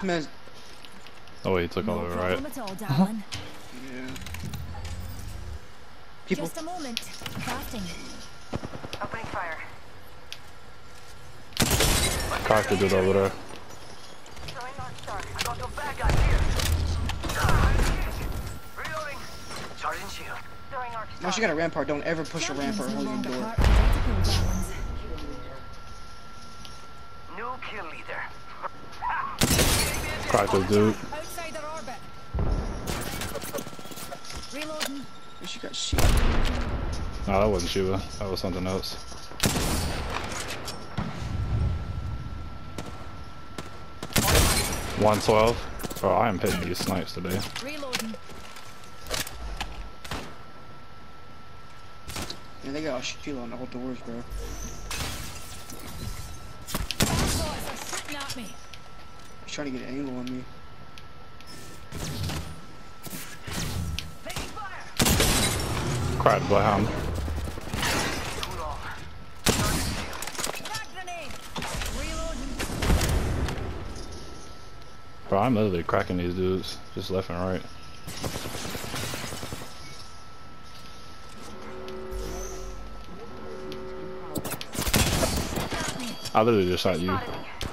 Man. Oh, he took all the right. Yeah. People. Just a moment. Crafting. Opening fire. Cocked the dude over there. Throwing North Star. I got your bad guy here. Reloading. Charging shield. Throwing Arc Star. Once you got a rampart, don't ever push a rampart or hold your door. New kill leader. Cracked this dude. Outside their orbit. Reloading. She got shit. No, that wasn't Shiva. That was something else. $112. Bro, I am hitting these snipes today. Reloading. Yeah, they got a shield on all doors, bro. At me. He's trying to get an angle on me. Cracked behind. Bro, I'm literally cracking these dudes, just left and right. I literally just shot you.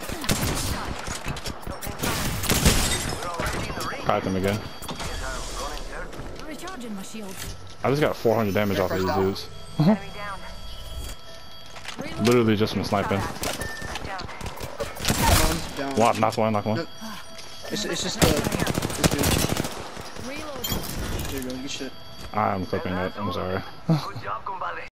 Cracked him again. Recharging my shield. I just got 400 damage off of these dudes. Literally just from sniping. Down. Knock one, knock one. No. It's just this dude. There you go, good shit. I'm clipping that, I'm sorry. Good job,